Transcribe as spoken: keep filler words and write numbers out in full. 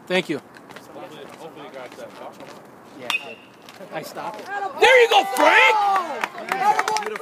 Thank you. Hopefully you got that. Yeah, I did. I stopped it. There you go, Frank!